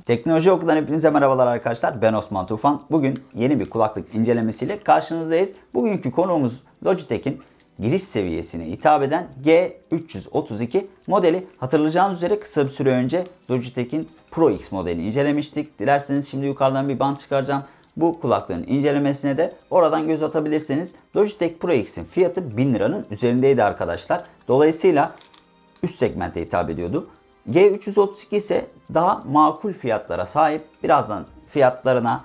Teknoloji Oku'dan hepinize merhabalar arkadaşlar. Ben Osman Tufan. Bugün yeni bir kulaklık incelemesiyle karşınızdayız. Bugünkü konuğumuz Logitech'in giriş seviyesine hitap eden G332 modeli. Hatırlayacağınız üzere kısa bir süre önce Logitech'in Pro X modelini incelemiştik. Dilerseniz şimdi yukarıdan bir bant çıkaracağım. Bu kulaklığın incelemesine de oradan göz atabilirsiniz. Logitech Pro X'in fiyatı 1000 liranın üzerindeydi arkadaşlar. Dolayısıyla üst segmente hitap ediyordu. G332 ise daha makul fiyatlara sahip. Birazdan fiyatlarına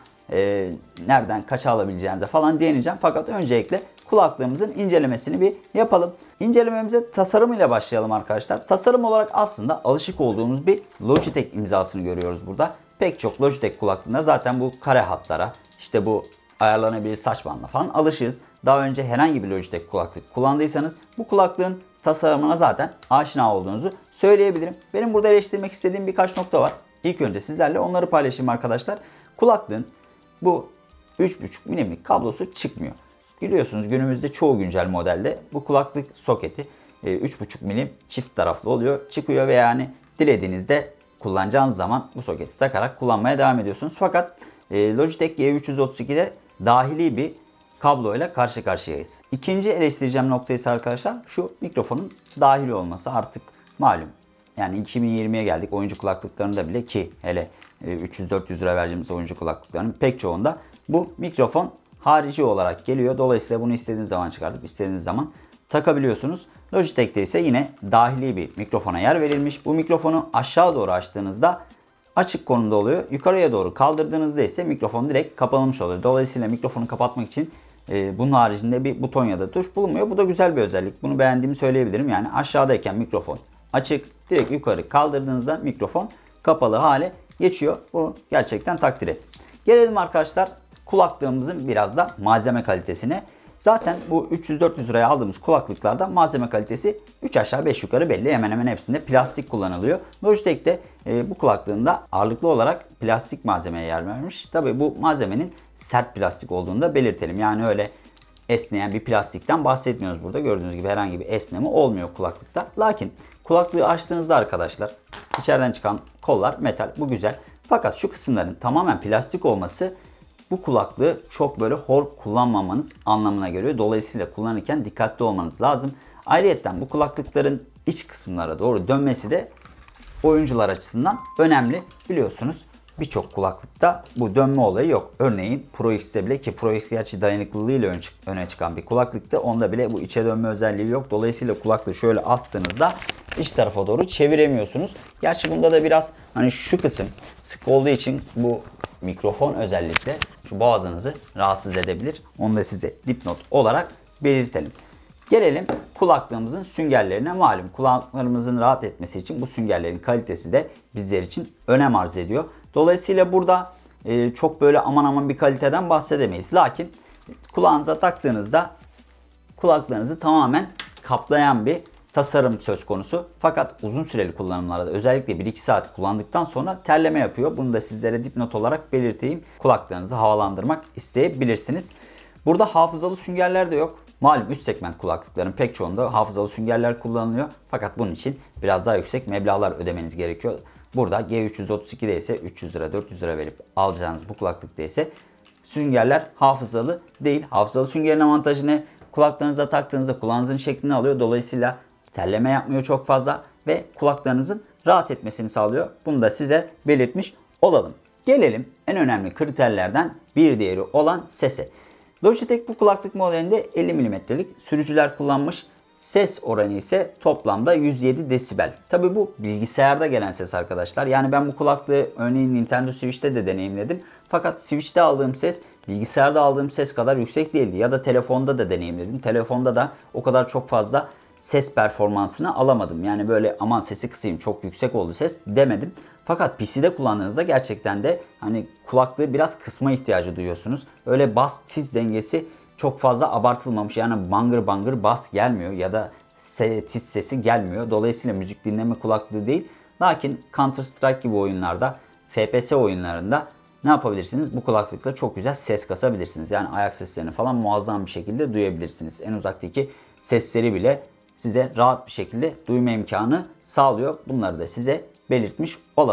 nereden kaça alabileceğinize falan değineceğim. Fakat öncelikle kulaklığımızın incelemesini bir yapalım. İncelememize tasarımıyla başlayalım arkadaşlar. Tasarım olarak aslında alışık olduğumuz bir Logitech imzasını görüyoruz burada. Pek çok Logitech kulaklığında zaten bu kare hatlara, işte bu ayarlanabilir saç bandına falan alışığız. Daha önce herhangi bir Logitech kulaklık kullandıysanız bu kulaklığın tasarımına zaten aşina olduğunuzu söyleyebilirim. Benim burada eleştirmek istediğim birkaç nokta var. İlk önce sizlerle onları paylaşayım arkadaşlar. Kulaklığın bu 3.5 mm'lik kablosu çıkmıyor. Biliyorsunuz günümüzde çoğu güncel modelde bu kulaklık soketi 3.5 mm çift taraflı oluyor. Çıkıyor ve yani dilediğinizde kullanacağınız zaman bu soketi takarak kullanmaya devam ediyorsunuz. Fakat Logitech G332'de dahili bir kabloyla karşı karşıyayız. İkinci eleştireceğim nokta ise arkadaşlar şu mikrofonun dahili olması. Artık malum yani 2020'ye geldik. Oyuncu kulaklıklarında bile, ki hele 300-400 lira vereceğimiz oyuncu kulaklıklarının pek çoğunda bu mikrofon harici olarak geliyor. Dolayısıyla bunu istediğiniz zaman çıkartıp istediğiniz zaman takabiliyorsunuz. Logitech'te ise yine dahili bir mikrofona yer verilmiş. Bu mikrofonu aşağı doğru açtığınızda açık konumda oluyor. Yukarıya doğru kaldırdığınızda ise mikrofon direkt kapanmış oluyor. Dolayısıyla mikrofonu kapatmak için bunun haricinde bir buton ya da tuş bulunmuyor. Bu da güzel bir özellik. Bunu beğendiğimi söyleyebilirim. Yani aşağıdayken mikrofon açık, direkt yukarı kaldırdığınızda mikrofon kapalı hale geçiyor. Bu gerçekten takdir et. Gelelim arkadaşlar kulaklığımızın biraz da malzeme kalitesine. Zaten bu 300-400 liraya aldığımız kulaklıklarda malzeme kalitesi 3 aşağı 5 yukarı belli. Hemen hemen hepsinde plastik kullanılıyor. Logitech'te bu kulaklığında ağırlıklı olarak plastik malzemeye yer vermiş. Tabii bu malzemenin sert plastik olduğunu da belirtelim. Yani öyle esneyen bir plastikten bahsetmiyoruz burada. Gördüğünüz gibi herhangi bir esneme olmuyor kulaklıkta. Lakin kulaklığı açtığınızda arkadaşlar içeriden çıkan kollar metal. Bu güzel. Fakat şu kısımların tamamen plastik olması bu kulaklığı çok böyle hor kullanmamanız anlamına geliyor. Dolayısıyla kullanırken dikkatli olmanız lazım. Ayrıca bu kulaklıkların iç kısımlara doğru dönmesi de oyuncular açısından önemli. Biliyorsunuz birçok kulaklıkta bu dönme olayı yok. Örneğin Pro X'te bile, ki Pro X gerçi dayanıklılığıyla öne çıkan bir kulaklıkta, onda bile bu içe dönme özelliği yok. Dolayısıyla kulaklığı şöyle astığınızda iç tarafa doğru çeviremiyorsunuz. Gerçi bunda da biraz hani şu kısım sık olduğu için bu mikrofon özellikle şu boğazınızı rahatsız edebilir. Onu da size dipnot olarak belirtelim. Gelelim kulaklığımızın süngerlerine. Malum kulaklarımızın rahat etmesi için bu süngerlerin kalitesi de bizler için önem arz ediyor. Dolayısıyla burada çok böyle aman aman bir kaliteden bahsedemeyiz. Lakin kulağınıza taktığınızda kulaklarınızı tamamen kaplayan bir tasarım söz konusu. Fakat uzun süreli kullanımlarda özellikle 1-2 saat kullandıktan sonra terleme yapıyor. Bunu da sizlere dipnot olarak belirteyim. Kulaklarınızı havalandırmak isteyebilirsiniz. Burada hafızalı süngerler de yok. Malum üst segment kulaklıkların pek çoğunda hafızalı süngerler kullanılıyor. Fakat bunun için biraz daha yüksek meblağlar ödemeniz gerekiyor. Burada G332'de ise 300 lira 400 lira verip alacağınız bu kulaklıkta ise süngerler hafızalı değil. Hafızalı süngerin avantajı ne? Kulaklarınıza taktığınızda kulağınızın şeklini alıyor. Dolayısıyla terleme yapmıyor çok fazla ve kulaklarınızın rahat etmesini sağlıyor. Bunu da size belirtmiş olalım. Gelelim en önemli kriterlerden bir diğeri olan sese. Logitech bu kulaklık modelinde 50 mm'lik sürücüler kullanmış. Ses oranı ise toplamda 107 desibel. Tabi bu bilgisayarda gelen ses arkadaşlar. Yani ben bu kulaklığı örneğin Nintendo Switch'te de deneyimledim. Fakat Switch'te aldığım ses bilgisayarda aldığım ses kadar yüksek değildi. Ya da telefonda da deneyimledim. Telefonda da o kadar çok fazla ses performansını alamadım. Yani böyle aman sesi kısayım çok yüksek oldu ses demedim. Fakat PC'de kullandığınızda gerçekten de hani kulaklığı biraz kısma ihtiyacı duyuyorsunuz. Öyle bas tiz dengesi çok fazla abartılmamış. Yani bangır bangır bas gelmiyor ya da tiz sesi gelmiyor. Dolayısıyla müzik dinleme kulaklığı değil. Lakin Counter Strike gibi oyunlarda, FPS oyunlarında ne yapabilirsiniz? Bu kulaklıkla çok güzel ses kasabilirsiniz. Yani ayak seslerini falan muazzam bir şekilde duyabilirsiniz. En uzaktaki sesleri bile size rahat bir şekilde duyma imkanı sağlıyor. Bunları da size belirtmiş olalım.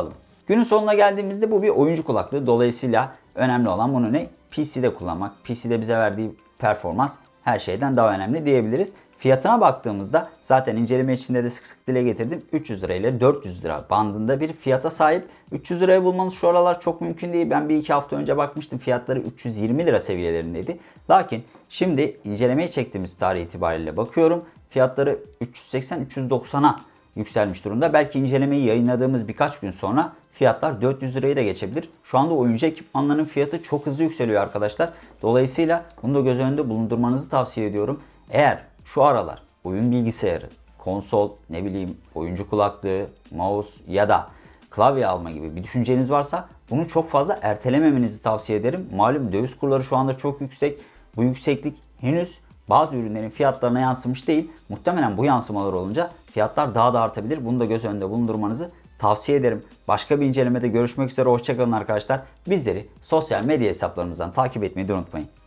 Günün sonuna geldiğimizde bu bir oyuncu kulaklığı. Dolayısıyla önemli olan bunu ne? PC'de kullanmak. PC'de bize verdiği performans her şeyden daha önemli diyebiliriz. Fiyatına baktığımızda zaten inceleme içinde de sık sık dile getirdim. 300 lira ile 400 lira bandında bir fiyata sahip. 300 liraya bulmanız şu aralar çok mümkün değil. Ben bir iki hafta önce bakmıştım. Fiyatları 320 lira seviyelerindeydi. Lakin şimdi incelemeyi çektiğimiz tarih itibariyle bakıyorum. Fiyatları 380-390'a yükselmiş durumda. Belki incelemeyi yayınladığımız birkaç gün sonra fiyatlar 400 lirayı da geçebilir. Şu anda oyuncu ekipmanların fiyatı çok hızlı yükseliyor arkadaşlar. Dolayısıyla bunu da göz önünde bulundurmanızı tavsiye ediyorum. Eğer şu aralar oyun bilgisayarı, konsol, ne bileyim oyuncu kulaklığı, mouse ya da klavye alma gibi bir düşünceniz varsa bunu çok fazla ertelememenizi tavsiye ederim. Malum döviz kurları şu anda çok yüksek. Bu yükseklik henüz bazı ürünlerin fiyatlarına yansımış değil. Muhtemelen bu yansımalar olunca fiyatlar daha da artabilir. Bunu da göz önünde bulundurmanızı tavsiye ederim. Başka bir incelemede görüşmek üzere. Hoşçakalın arkadaşlar. Bizleri sosyal medya hesaplarımızdan takip etmeyi de unutmayın.